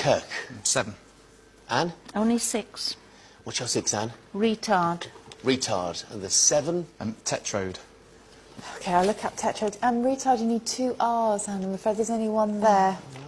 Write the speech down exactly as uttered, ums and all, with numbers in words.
Kirk. Seven. Anne? Only six. What's your six, Anne? Retard. Retard. And the seven? Um, tetrode. OK, I'll look up tetrode. Um, retard, you need two R's, and I'm afraid there's only one there.